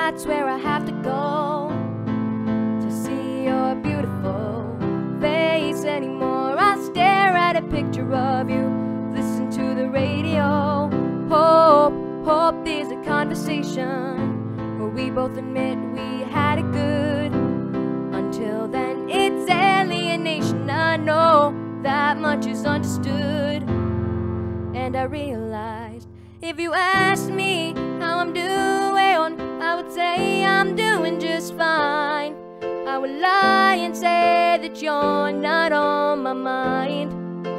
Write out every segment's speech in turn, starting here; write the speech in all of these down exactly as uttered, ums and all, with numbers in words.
that's where I have to go to see your beautiful face anymore. I stare at a picture of you, listen to the radio, hope, hope there's a conversation where we both admit we had it good. Until then, it's alienation. I know that much is understood. And I realized if you asked me how I'm doing, I would say I'm doing just fine. I would lie and say that you're not on my mind.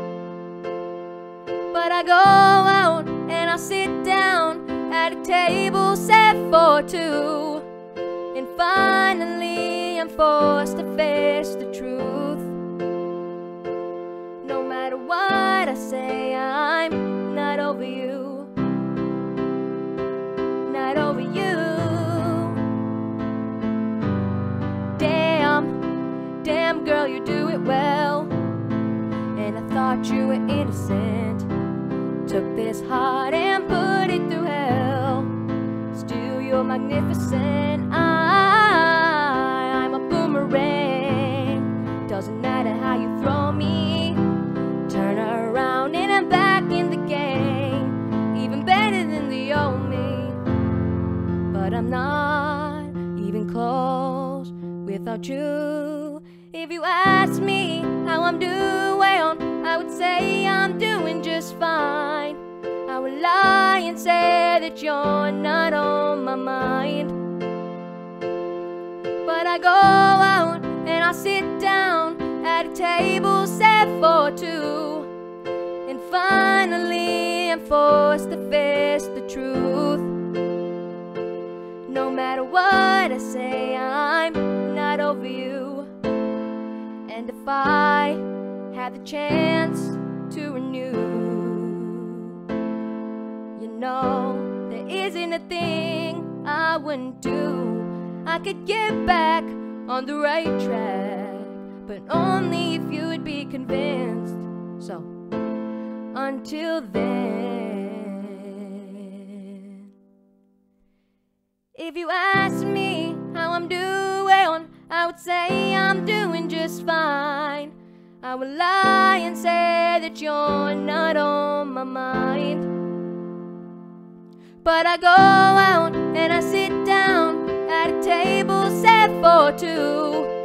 But I go out and I sit down at a table set for two, and finally I'm forced to face the truth. No matter what I say, I'm not over you. Not over you. Damn, damn girl, you do it well. And I thought you were innocent. Took this heart and put it through hell. Still you're magnificent. I, I'm a boomerang. Doesn't matter how you throw me, turn around and I'm back in the game. Even better than the old me. But I'm not even close without you. If you ask me how I'm doing, I would say I'm doing just fine. I would lie and say that you're not on my mind. But I go out and I sit down at a table set for two, and finally I'm forced to face the truth. No matter what I say, I'm not over you. And if I had the chance to renew, you know, there isn't a thing I wouldn't do. I could get back on the right track, but only if you would be convinced. So, until then, if you ask me how I'm doing, I would say I'm doing just fine. I would lie and say that you're not on my mind. But I go out and I sit down at a table set for two,